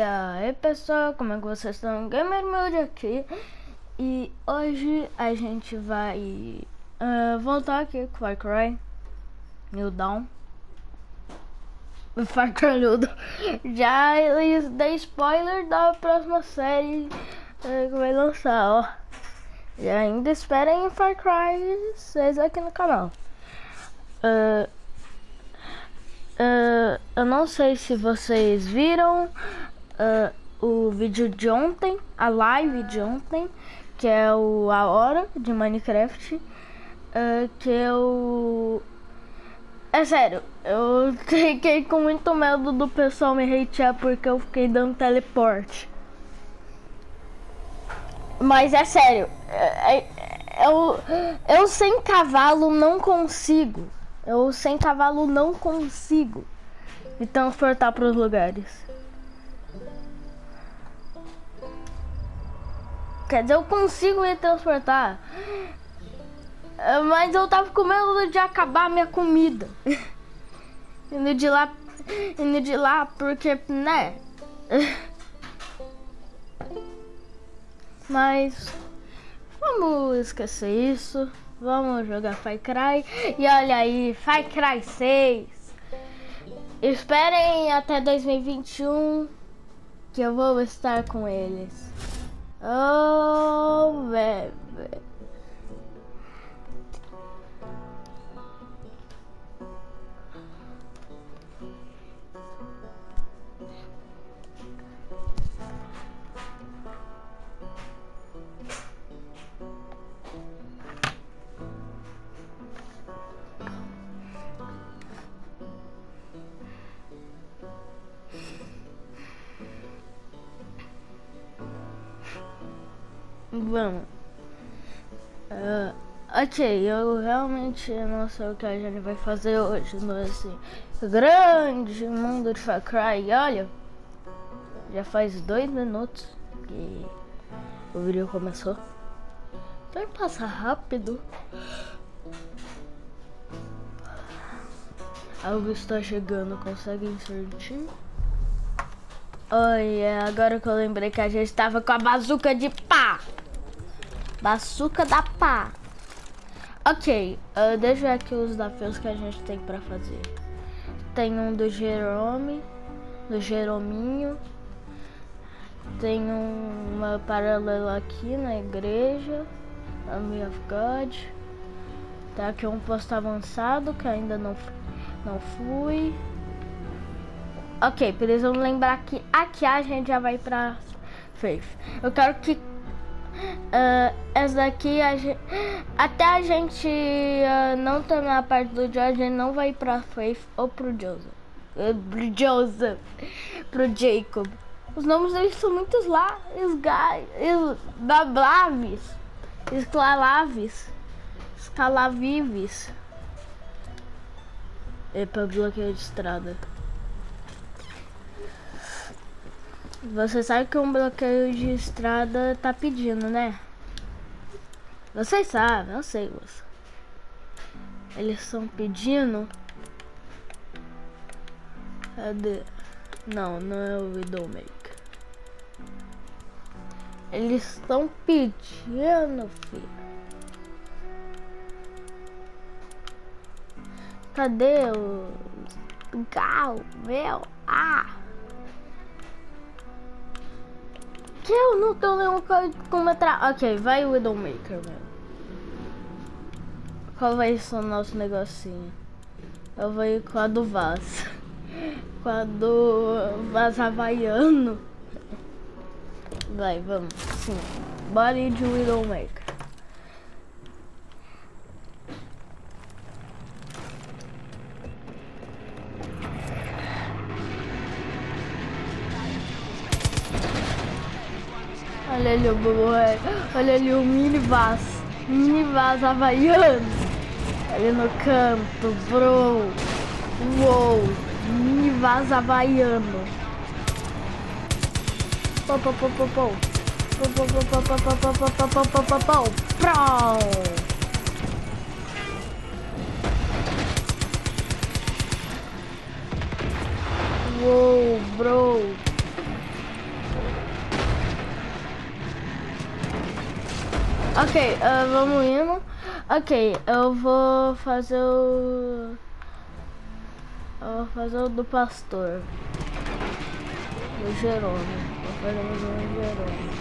aí pessoal, como é que vocês estão? Gamer Mode aqui. E hoje a gente vai voltar aqui com Far Cry New Dawn. Far Cry New Dawn. Já dei spoiler da próxima série que vai lançar, ó. E ainda esperem Far Cry 6 aqui no canal. Eu não sei se vocês viram o vídeo de ontem, a live de ontem, que é a hora de Minecraft, que eu... É sério, eu fiquei com muito medo do pessoal me hatear porque eu fiquei dando teleporte. Mas é sério, eu sem cavalo não consigo. Eu sem cavalo não consigo me transportar para os lugares. Quer dizer, eu consigo me transportar, mas eu tava com medo de acabar minha comida. Indo de lá porque, né? Mas vamos esquecer isso. Vamos jogar Far Cry. E olha aí, Far Cry 6. Esperem até 2021 que eu vou estar com eles. Oh, bebê. Vamos. Ok, eu realmente não sei o que a gente vai fazer hoje nesse grande mundo de Far Cry. Olha, já faz 2 minutos que o vídeo começou. Então passa rápido. Algo está chegando, consegue sentir? Olha, agora que eu lembrei que a gente tava com a bazuca de pá. Bazuca da pá. Ok, deixa eu ver aqui os desafios que a gente tem pra fazer. Tem um do Jerominho. Tem uma paralela aqui na igreja, Army of God. Tá aqui um posto avançado que ainda não fui. Ok, precisamos lembrar que aqui a gente já vai pra Faith. Eu quero que essa daqui até a gente não terminar a parte do George, a gente não vai ir pra Faith ou pro Joseph, pro Jacob. Os nomes deles são muitos lá, Escalavives. Epa, bloqueio de estrada. Você sabe que um bloqueio de estrada tá pedindo, né? Vocês sabem, eu sei. Eles estão pedindo. Cadê? Não é o Widowmaker. Eles estão pedindo, filho. Cadê o Gal, meu? Que eu não tô nenhum como entrar. Ok, vai o Widowmaker, mesmo. Qual vai ser o nosso negocinho? Eu vou ir com a do Vaz. Com a do Vaz Havaiano. Vai, vamos. Sim. Bora ir de Widowmaker. Olha ali o Bubué, olha ali o mini Vaz Havaiano. Ali no canto, bro. Uou, mini Vaz Havaiano. Uou, bro. Ok, vamos indo. Ok, eu vou fazer o... do pastor. Do Jerônimo. Vou fazer o do Jerônimo.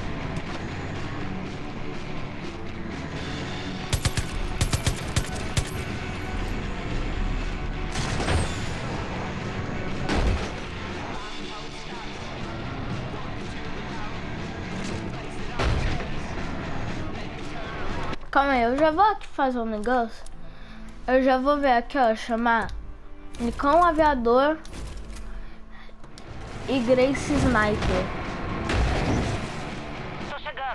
Calma aí, eu já vou aqui fazer um negócio. Eu já vou ver aqui, ó, chamar Nicão Aviador e Grace Sniper. Tô chegando.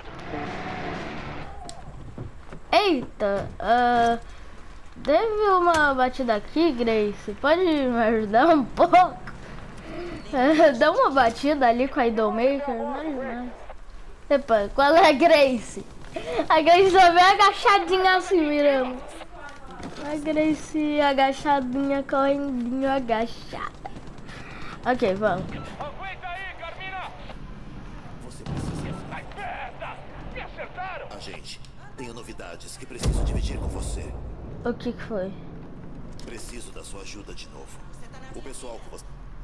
Eita, teve uma batida aqui, Grace. Pode me ajudar um pouco? Dá uma batida ali com a Idolmaker, não é demais. Epa, qual é a Grace? A Grace só vem agachadinha assim, mirando. A Grace agachadinha, correndinho, agachada. Ok, vamos. Aguenta aí, Carmina! Você precisa. Ai, merda! Me acertaram! Agente, tenho novidades que preciso dividir com você. O que foi? Preciso da sua ajuda de novo. O pessoal que você...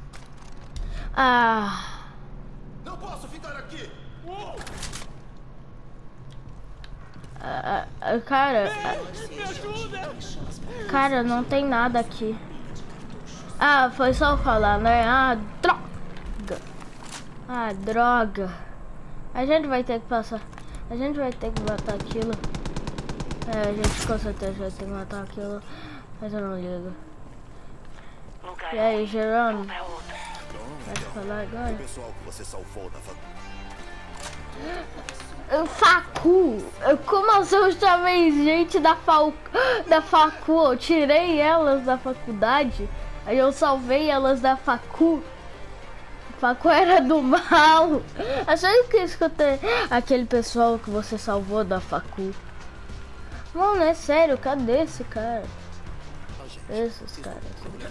Ah... Não posso ficar aqui! Cara... Me ajuda! Cara, não tem nada aqui. Ah, foi só falar, né? Ah, droga! Ah, droga! A gente vai ter que passar... A gente vai ter que matar aquilo. É, a gente com certeza vai ter que matar aquilo. Mas eu não ligo. Lugar E aí, Jerônimo? é outro. Vai falar agora? O pessoal que você salvou da faculdade. Facu? Como assim eu chamei gente da facu? Eu tirei elas da faculdade, aí eu salvei elas da facu. Facu era do mal. Achei que escutei aquele pessoal que você salvou da facu. Mano, é sério, cadê esse cara? Esses caras.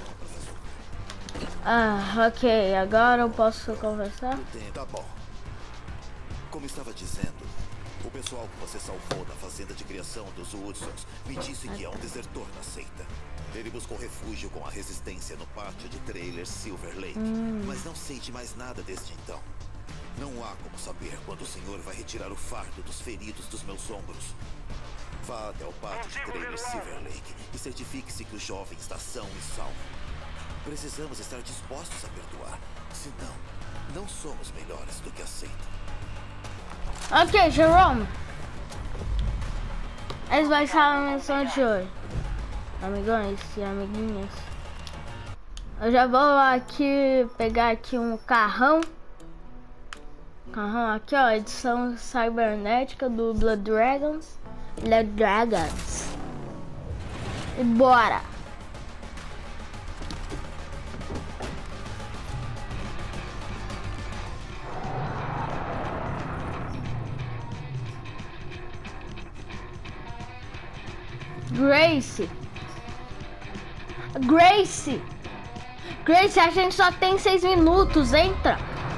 Ah, ok, agora eu posso conversar? Tá bom. Como estava dizendo, o pessoal que você salvou da fazenda de criação dos Woodsons me disse que é um desertor na seita. Ele buscou refúgio com a resistência no pátio de trailer Silver Lake, mas não sei de mais nada desde então. Não há como saber quando o senhor vai retirar o fardo dos feridos dos meus ombros. Vá até o pátio de trailer Silver Lake e certifique-se que o jovem está são e salvo. Precisamos estar dispostos a perdoar, senão não somos melhores do que a seita. Ok, Jerome. Essa vai ser a missão de hoje. Amigões e amiguinhas. Eu já vou aqui pegar aqui um carrão. Carrão aqui, ó. Edição cibernética do Blood Dragons. Blood Dragons. E bora. Grace, a gente só tem 6 minutos, entra.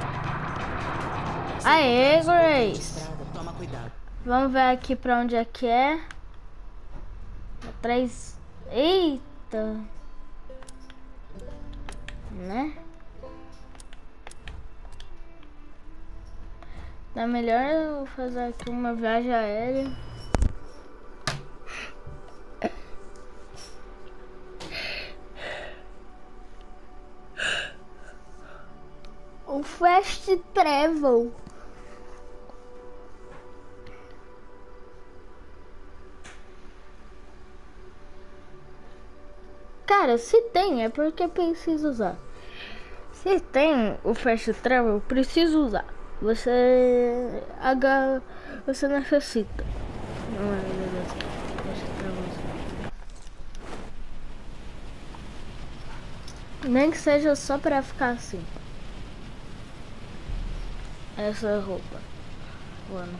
Aê, Grace. Toma cuidado. Vamos ver aqui pra onde é que é. Atrás. Eita. Né? É melhor eu fazer aqui uma viagem aérea. O Fast Travel. Cara, se tem, é porque preciso usar. Se tem o Fast Travel, preciso usar. Você necessita. Não é Fast Travel. Nem que seja só pra ficar assim. Essa roupa. Bueno.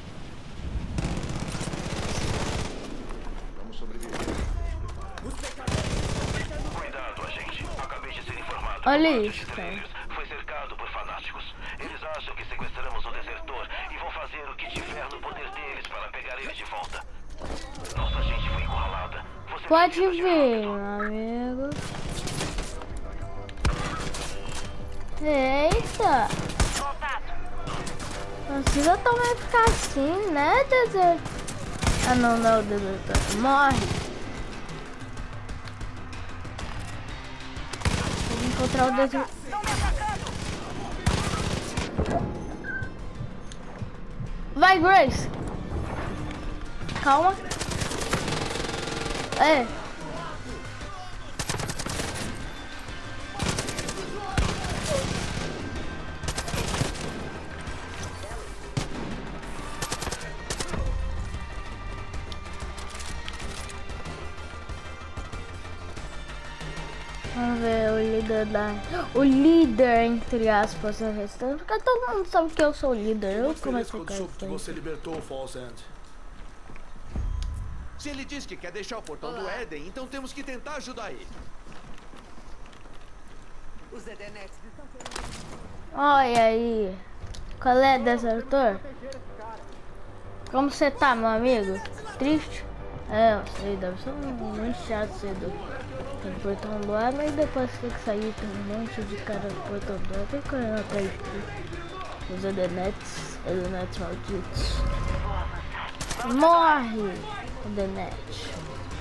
Vamos sobreviver. Cuidado, agente. Acabei de ser informado. Olha que o isso, pátio de cara. trailers foi cercado por fanáticos. Eles acham que sequestramos o desertor e vão fazer o que tiver no poder deles para pegar eles de volta. Nossa gente foi encurralada. Você Pode precisa de vir, rápido. meu amigo. Eita! Não precisa também ficar assim, né, deserto? Ah, não, não, deserto. Morre. Vou encontrar o deserto. Vai, Grace. Calma. É. Vamos ver o líder da... O líder, entre aspas, o restante. Porque todo mundo sabe que eu sou o líder. Eu começo com quando soube que você libertou o Falls End. Se ele diz que quer deixar o portão do Éden, então temos que tentar ajudar ele. Os Edenetes estão Olha aí. Qual é, desertor? Como você tá, meu amigo? Triste? É, eu sei, deve ser muito chato ser do portão do ar, mas depois tem que sair, tem um monte de cara do portão do ar, tem correndo atrás de ti. Os Edenetes malditos. Morre, Edenete.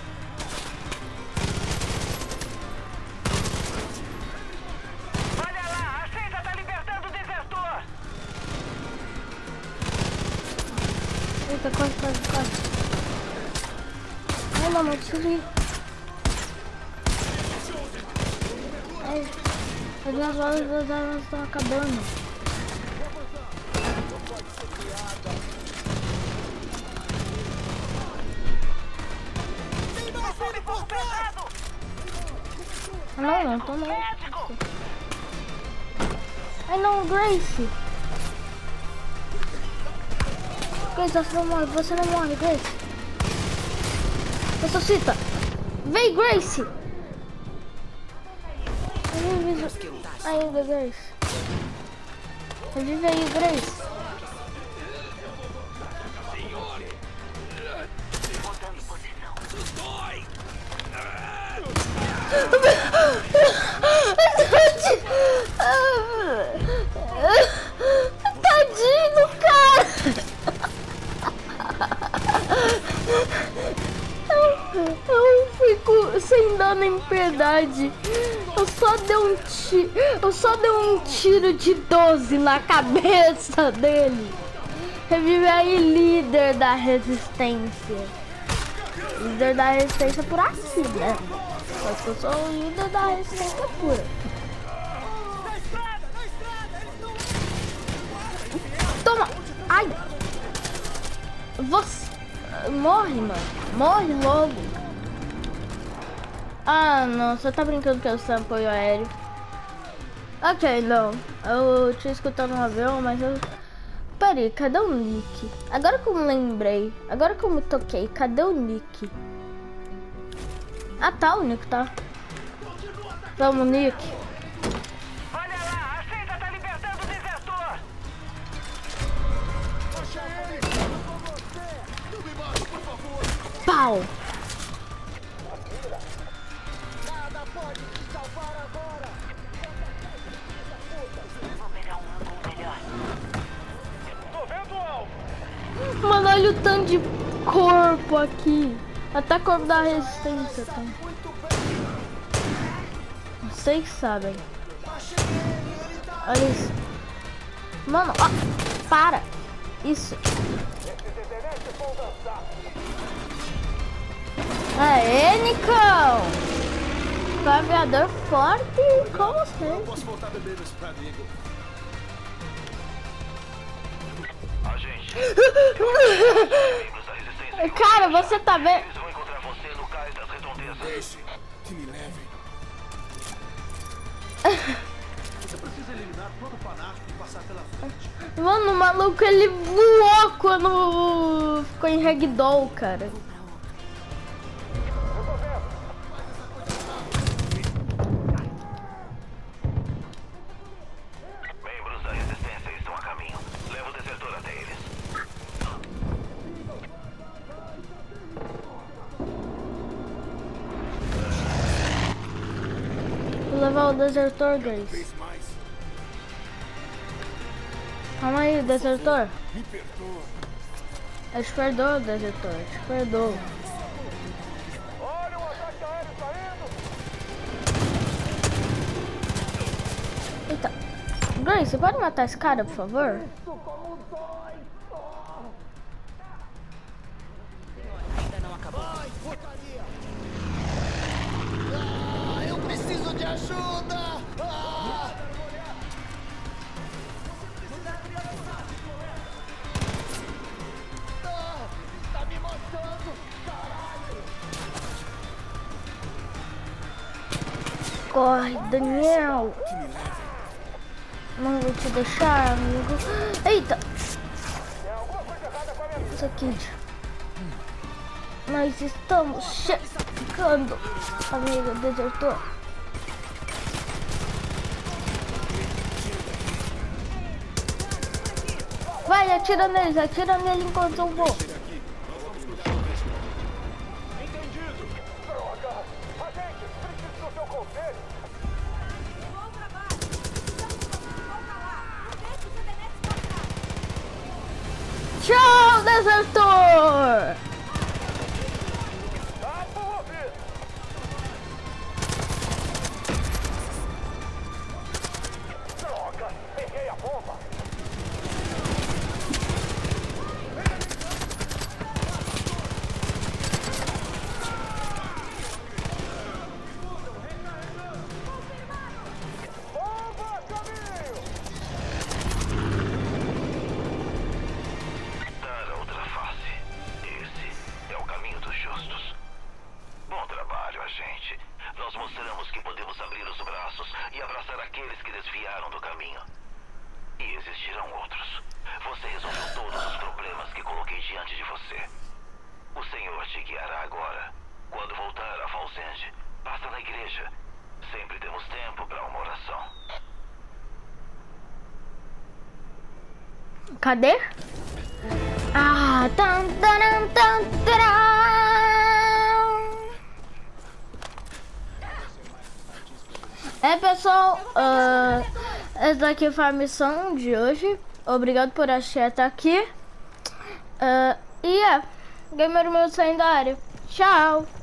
Olha lá, a Seita tá libertando o desertor. Eita, corre. Ai, não preciso ir. Ai, as minhas balas das armas estão acabando. Não, tô não. Ai não, Grace. Grace, você não morre, Grace. Ressuscita. Vem, Grace. Ainda, Grace. Revive aí, Grace. Tadinho, cara. Eu fico sem dano em piedade. Eu só dei um tiro de 12 na cabeça dele. Revive aí, líder da resistência. Líder da resistência por assim, né? Só que eu sou o líder da resistência pura. Toma! Ai! Você... Morre, mano. Morre logo. Ah, não. Você tá brincando que eu sou apoio aéreo. Ok, não. Eu tinha escutado um avião, mas eu... Peraí, cadê o Nick? Agora que eu me lembrei. Agora que eu me toquei, cadê o Nick? Ah, tá, o Nick tá. Vamos, Nick. Olha lá, a Seita tá libertando o desertor. Pau! Nada pode te salvar agora. Vou pegar um ângulo melhor. Tô vendo o alvo. Mano, olha o tanto de corpo aqui. Até corpo da resistência tem. Vocês sabem. Olha isso. Mano, ó, para. Isso. Aê, Nicão. Aviador forte, como sempre. Posso voltar a beber no Spread Eagle. Agente. Membros da resistência. Cara, você tá vendo? Eles vão encontrar você no cais das redondezas. Deixe que me leve. Você precisa eliminar todo o fanático e passar pela frente. Mano, o maluco ele voou quando ficou em ragdoll, cara. Membros da resistência estão a caminho. Leva o desertor até eles. Vou levar o desertor, Grace. Calma aí, desertor. Me perdoa. Eu te perdoo, desertor. Eu te perdoo. Olha o ataque aéreo saindo! Eita. Grace, você pode matar esse cara, por favor? Ainda não acabou. Ai, porcaria! Ah, eu preciso de ajuda! Ah! Ah, tá me matando! Caralho! Corre, Daniel. Não vou te deixar, amigo. Eita. Tem alguma coisa errada com a minha vida? Isso aqui. Nós estamos chegando, amigo desertor. Vai, atira nele enquanto eu vou. Entendido! Droga! Agente, preciso do seu conselho! Bom trabalho! Volta lá! Não deixe o CDNet pra trás! Tchau, desertor! Tá ouvido! Droga! Peguei a bomba! Bomba a caminho! Dar a outra face. Esse é o caminho dos justos. Bom trabalho, agente. Nós mostramos que podemos abrir os braços e abraçar aqueles que desviaram do caminho. E existirão outros. Você resolveu todos os problemas que coloquei diante de você. O Senhor te guiará agora. Quando voltar a Falls End, passa na igreja. Sempre temos tempo para uma oração. Cadê? Ah, tan, taran, tan, taran. Pessoal, essa daqui foi a missão de hoje. Obrigado por assistir até aqui. Gamer meu saindo da área. Tchau.